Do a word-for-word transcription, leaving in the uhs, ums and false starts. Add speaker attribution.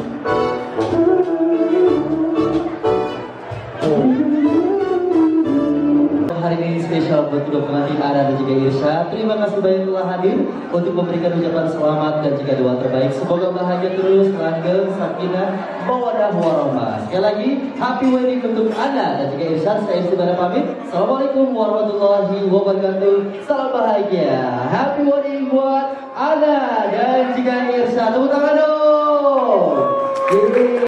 Speaker 1: Hari ini spesial buat kedua pengantin Ana dan juga Irsya. Terima kasih banyak telah hadir untuk memberikan ucapan selamat dan juga doa terbaik. Semoga bahagia terus, langgeng, sakinah, mawaddah warahmah. Sekali lagi, happy wedding untuk Ana dan juga Irsya. Saya Istiqomah pamit. Assalamualaikum warahmatullahi wabarakatuh. Salam bahagia. Happy wedding buat Ana dan juga Irsya. Tepuk tangan dong.